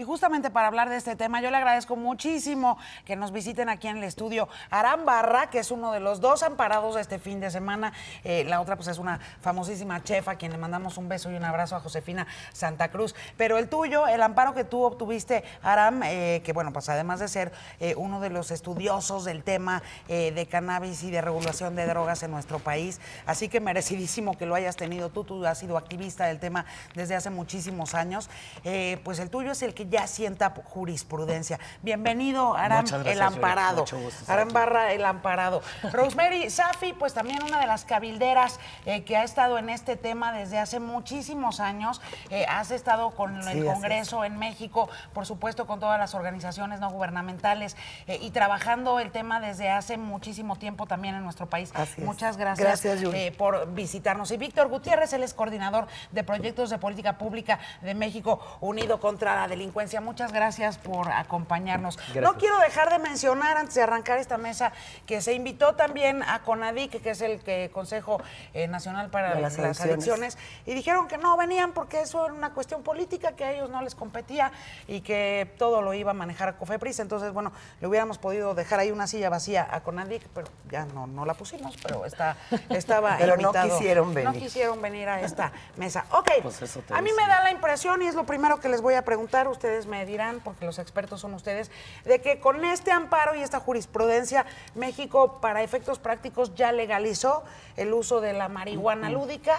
Y justamente para hablar de este tema, yo le agradezco muchísimo que nos visiten aquí en el estudio Aram Barra, que es uno de los dos amparados de este fin de semana. La otra pues es una famosísima chef a quien le mandamos un beso y un abrazo, a Josefina Santa Cruz. Pero el tuyo, el amparo que tú obtuviste, Aram, que bueno, pues además de ser uno de los estudiosos del tema de cannabis y de regulación de drogas en nuestro país, así que merecidísimo que lo hayas tenido tú has sido activista del tema desde hace muchísimos años, pues el tuyo es el que ya sienta jurisprudencia. Bienvenido, Aram, el amparado. Aram Barra, el amparado. Rosemary Safi, pues también una de las cabilderas que ha estado en este tema desde hace muchísimos años. Has estado con el Congreso en México, por supuesto con todas las organizaciones no gubernamentales y trabajando el tema desde hace muchísimo tiempo también en nuestro país. Muchas gracias, por visitarnos. Y Víctor Gutiérrez, él es coordinador de proyectos de política pública de México Unido contra la Delincuencia. Muchas gracias por acompañarnos. Gracias. No quiero dejar de mencionar, antes de arrancar esta mesa, que se invitó también a CONADIC, que es el Consejo Nacional para las Adicciones, y dijeron que no venían porque eso era una cuestión política, que a ellos no les competía y que todo lo iba a manejar a COFEPRIS. Entonces, bueno, le hubiéramos podido dejar ahí una silla vacía a CONADIC, pero ya no la pusimos, pero estaba pero invitado. No quisieron venir. No quisieron venir a esta mesa. Ok, pues a mí me da la impresión, y es lo primero que les voy a preguntar, ustedes me dirán, porque los expertos son ustedes, de que con este amparo y esta jurisprudencia, México, para efectos prácticos, ya legalizó el uso de la marihuana lúdica,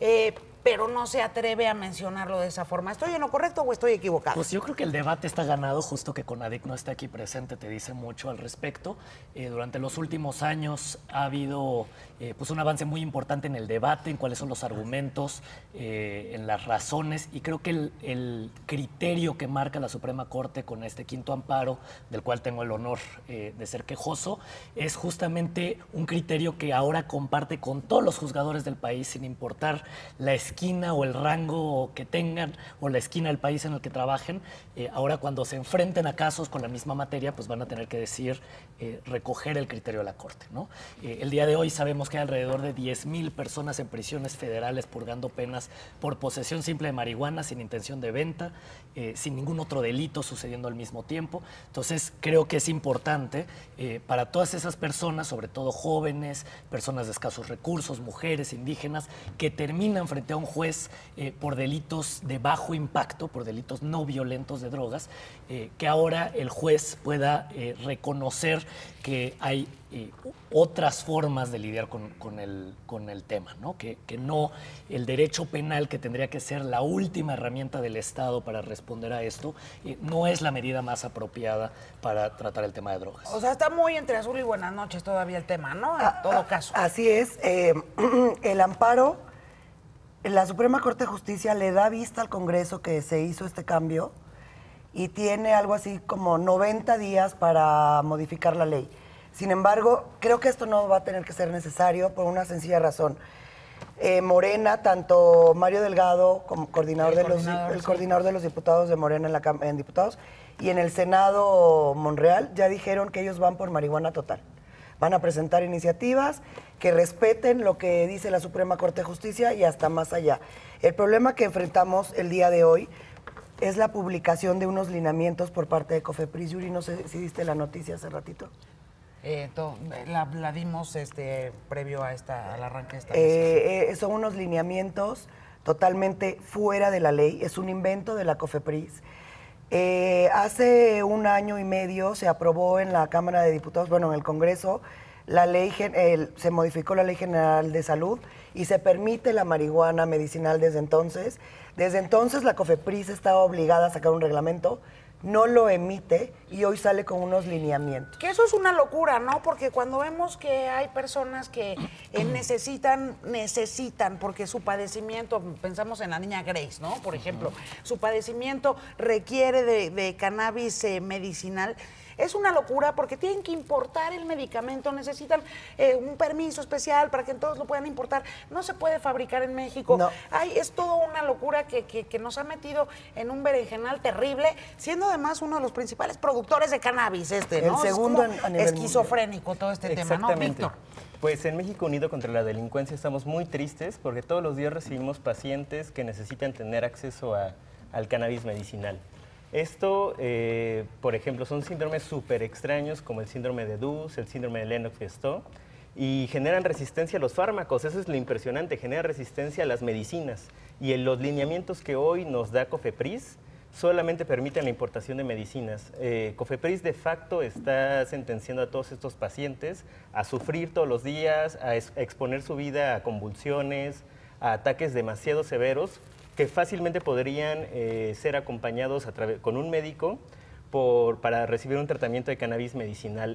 pero no se atreve a mencionarlo de esa forma. ¿Estoy en lo correcto o estoy equivocado? Pues yo creo que el debate está ganado, justo que CONADIC no esté aquí presente te dice mucho al respecto. Durante los últimos años ha habido pues un avance muy importante en el debate, en cuáles son los argumentos, en las razones, y creo que el criterio que marca la Suprema Corte con este quinto amparo, del cual tengo el honor de ser quejoso, es justamente un criterio que ahora comparte con todos los juzgadores del país, sin importar la esquina o el rango que tengan o la esquina del país en el que trabajen. Ahora cuando se enfrenten a casos con la misma materia, pues van a tener que decir, recoger el criterio de la Corte, ¿no? El día de hoy sabemos que hay alrededor de 10,000 personas en prisiones federales purgando penas por posesión simple de marihuana sin intención de venta, sin ningún otro delito sucediendo al mismo tiempo. Entonces creo que es importante para todas esas personas, sobre todo jóvenes, personas de escasos recursos, mujeres, indígenas, que terminan frente a un juez por delitos de bajo impacto, por delitos no violentos de drogas, que ahora el juez pueda reconocer que hay otras formas de lidiar con el tema, ¿no? Que no el derecho penal, que tendría que ser la última herramienta del Estado para responder a esto, no es la medida más apropiada para tratar el tema de drogas. O sea, está muy entre azul y buenas noches todavía el tema, ¿no? En todo caso. Así es. El amparo, la Suprema Corte de Justicia le da vista al Congreso que se hizo este cambio y tiene algo así como 90 días para modificar la ley. Sin embargo, creo que esto no va a tener que ser necesario por una sencilla razón. Morena, tanto Mario Delgado como coordinador de los diputados de Morena en diputados y en el Senado Monreal ya dijeron que ellos van por marihuana total. Van a presentar iniciativas que respeten lo que dice la Suprema Corte de Justicia y hasta más allá. El problema que enfrentamos el día de hoy es la publicación de unos lineamientos por parte de COFEPRIS. Yuri, no sé si viste la noticia hace ratito. La dimos previo a al arranque de esta son unos lineamientos totalmente fuera de la ley, es un invento de la COFEPRIS. Hace 1 año y medio se aprobó en la Cámara de Diputados, bueno, en el Congreso, la ley, se modificó la Ley General de Salud y se permite la marihuana medicinal desde entonces. Desde entonces la COFEPRIS estaba obligada a sacar un reglamento, no lo emite y hoy sale con unos lineamientos. Que eso es una locura, ¿no? Porque cuando vemos que hay personas que necesitan, porque su padecimiento, pensamos en la niña Grace, ¿no? Por ejemplo, su padecimiento requiere de cannabis medicinal. Es una locura porque tienen que importar el medicamento, necesitan un permiso especial para que todos lo puedan importar. No se puede fabricar en México. No. Es toda una locura que nos ha metido en un berenjenal terrible, siendo además uno de los principales productores de cannabis, ¿no? El segundo a nivel esquizofrénico todo este tema, ¿no, Víctor? Pues en México Unido contra la Delincuencia estamos muy tristes porque todos los días recibimos pacientes que necesitan tener acceso al cannabis medicinal. Esto, por ejemplo, son síndromes súper extraños como el síndrome de Duz, el síndrome de Lennox-Gastaut, y generan resistencia a los fármacos. Eso es lo impresionante, genera resistencia a las medicinas. Y en los lineamientos que hoy nos da COFEPRIS solamente permiten la importación de medicinas. COFEPRIS de facto está sentenciando a todos estos pacientes a sufrir todos los días, a exponer su vida a convulsiones, a ataques demasiado severos, que fácilmente podrían ser acompañados con un médico para recibir un tratamiento de cannabis medicinal.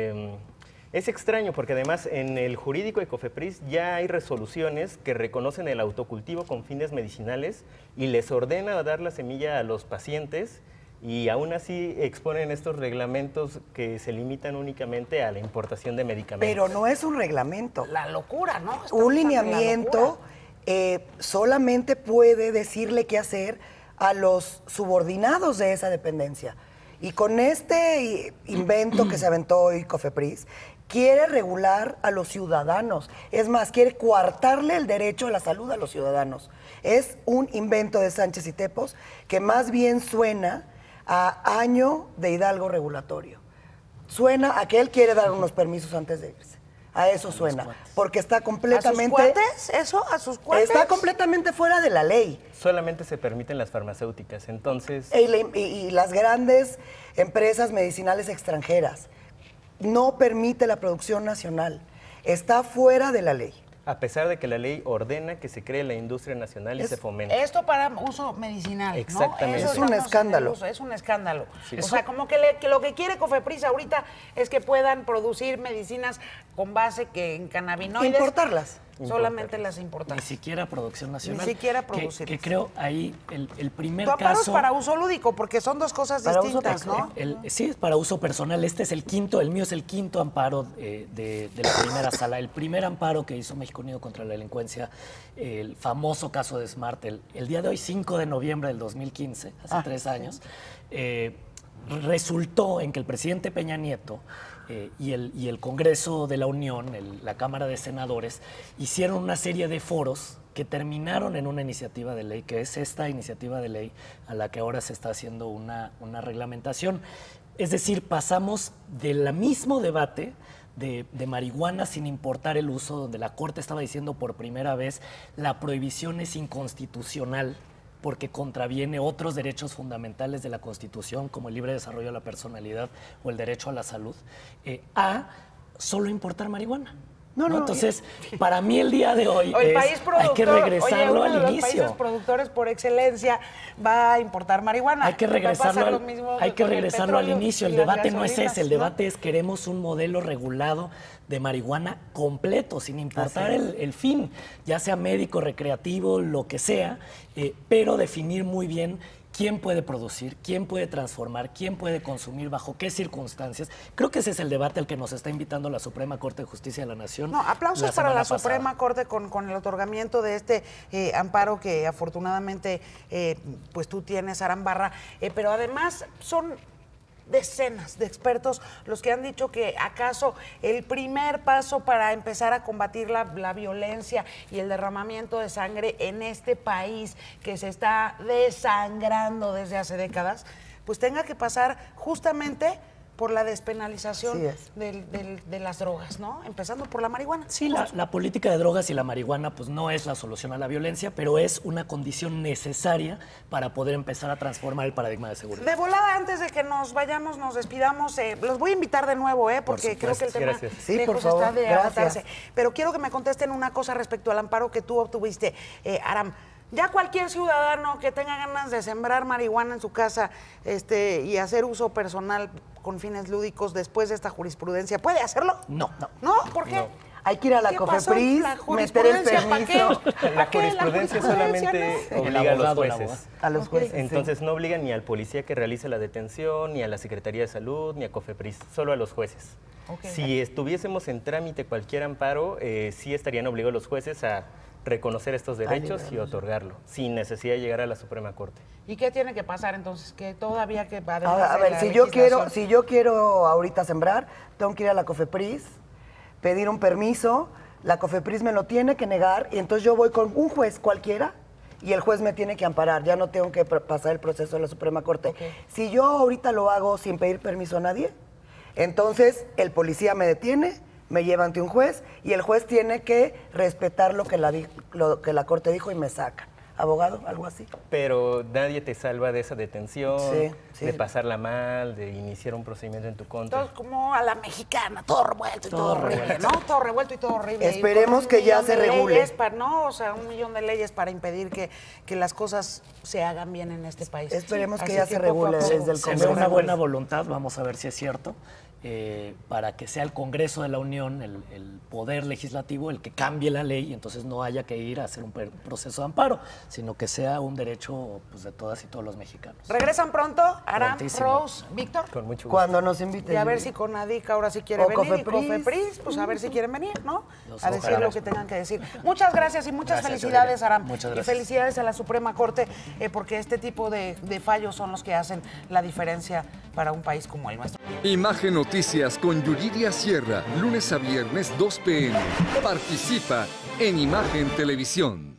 Es extraño porque además en el jurídico de COFEPRIS ya hay resoluciones que reconocen el autocultivo con fines medicinales y les ordena dar la semilla a los pacientes, y aún así exponen estos reglamentos que se limitan únicamente a la importación de medicamentos. Pero no es un reglamento. La locura, ¿no? Estamos Un ante la lineamiento locura. solamente puede decirle qué hacer a los subordinados de esa dependencia. Y con este invento que se aventó hoy COFEPRIS, quiere regular a los ciudadanos. Es más, quiere coartarle el derecho a la salud a los ciudadanos. Es un invento de Sánchez y Tepos que más bien suena a año de Hidalgo regulatorio. Suena a que él quiere dar unos permisos antes de irse. A eso suena. Porque está completamente... ¿A sus cuates? ¿Eso? ¿A sus cuates? Está completamente fuera de la ley. Solamente se permiten las farmacéuticas, entonces... Y las grandes empresas medicinales extranjeras. No permite la producción nacional. Está fuera de la ley. A pesar de que la ley ordena que se cree la industria nacional y se fomente. Esto para uso medicinal, Exactamente. ¿no? Es un escándalo. Es un escándalo. Sí. O sea, como que lo que quiere COFEPRIS ahorita es que puedan producir medicinas con base en cannabinoides. Importarlas. Solamente las importan. Ni siquiera producción nacional. Ni siquiera Que producirlas. creo ahí el primer Tu amparo caso... es para uso lúdico, porque son dos cosas Para uso distintas, ¿no? Sí, es para uso personal. Este es el quinto, el mío es el quinto amparo de la primera sala. El primer amparo que hizo México Unido contra la Delincuencia, el famoso caso de Smart, el día de hoy, 5 de noviembre del 2015, hace 3 años, resultó en que el presidente Peña Nieto y el Congreso de la Unión, la Cámara de Senadores, hicieron una serie de foros que terminaron en una iniciativa de ley, que es esta iniciativa de ley a la que ahora se está haciendo una reglamentación. Es decir, pasamos del mismo debate de marihuana sin importar el uso, donde la Corte estaba diciendo por primera vez la prohibición es inconstitucional porque contraviene otros derechos fundamentales de la Constitución, como el libre desarrollo de la personalidad o el derecho a la salud, a solo importar marihuana. No. Entonces, para mí el día de hoy El país hay que regresarlo uno de al los inicio. países productores por excelencia va a importar marihuana. Hay que Va a pasar regresarlo, lo mismo hay que con el regresarlo al petróleo inicio. y El las debate no es gasolinas, ese, el ¿no? debate es queremos un modelo regulado de marihuana completo, sin importar el fin, ya sea médico, recreativo, lo que sea, pero definir muy bien quién puede producir, quién puede transformar, quién puede consumir, bajo qué circunstancias. Creo que ese es el debate al que nos está invitando la Suprema Corte de Justicia de la Nación. No, aplausos la para la semana pasada. Suprema Corte con el otorgamiento de este amparo que afortunadamente pues tú tienes, Aram Barra, pero además son decenas de expertos los que han dicho que acaso el primer paso para empezar a combatir la violencia y el derramamiento de sangre en este país que se está desangrando desde hace décadas, pues tenga que pasar justamente por la despenalización de las drogas, ¿no? Empezando por la marihuana. Sí, la política de drogas y la marihuana pues no es la solución a la violencia, pero es una condición necesaria para poder empezar a transformar el paradigma de seguridad. De volada, antes de que nos vayamos, nos despidamos, los voy a invitar de nuevo, porque creo que el tema Sí, lejos por favor, está de gracias. agotarse. Pero quiero que me contesten una cosa respecto al amparo que tú obtuviste, Aram. Ya cualquier ciudadano que tenga ganas de sembrar marihuana en su casa y hacer uso personal con fines lúdicos después de esta jurisprudencia, ¿puede hacerlo? No. ¿No? ¿Por qué? No. Hay que ir a la ¿Qué pasó? COFEPRIS, La meter el jurisprudencia, ¿para qué? permiso. La jurisprudencia solamente no? obliga El a los abogado, el jueces. A los jueces. Entonces no obliga ni al policía que realice la detención, ni a la Secretaría de Salud, ni a COFEPRIS, solo a los jueces. Ok. Si estuviésemos en trámite cualquier amparo, sí estarían obligados los jueces a reconocer estos derechos y otorgarlo, sin necesidad de llegar a la Suprema Corte. ¿Y qué tiene que pasar entonces? Que todavía que además A de ver, la si yo legislación- quiero ahorita sembrar, tengo que ir a la COFEPRIS, pedir un permiso, la COFEPRIS me lo tiene que negar y entonces yo voy con un juez cualquiera y el juez me tiene que amparar, ya no tengo que pasar el proceso de la Suprema Corte. Si yo ahorita lo hago sin pedir permiso a nadie, entonces el policía me detiene, me lleva ante un juez y el juez tiene que respetar lo que la Corte dijo y me saca. ¿Abogado? ¿Algo así? Pero nadie te salva de esa detención, Sí. de pasarla mal, de iniciar un procedimiento en tu contra. Todo como a la mexicana, todo revuelto y todo horrible, ¿no? Todo revuelto y todo horrible. Esperemos Y con que ya millón se de regule. leyes no, o sea, 1 millón de leyes para impedir que las cosas se hagan bien en este país. Esperemos que Así ya se poco a regule poco desde el Se ve Congreso. una buena voluntad, vamos a ver si es cierto, para que sea el Congreso de la Unión, el poder legislativo, el que cambie la ley y entonces no haya que ir a hacer un proceso de amparo, sino que sea un derecho pues, de todas y todos los mexicanos. ¿Regresan pronto? Aram, Prontísimo. Rose, Víctor. Con mucho gusto. Cuando nos inviten. Y a ver si Conadic ahora sí quiere O venir. Cofepris. Y Cofepris, pues a ver si quieren venir, ¿no? A decir ojalá. lo que tengan que decir. Muchas gracias y muchas Gracias, felicidades, Aurelia. Aram. Muchas Y gracias. felicidades a la Suprema Corte, porque este tipo de fallos son los que hacen la diferencia para un país como el nuestro. Imagen Noticias con Yuridia Sierra, lunes a viernes 2 p.m. Participa en Imagen Televisión.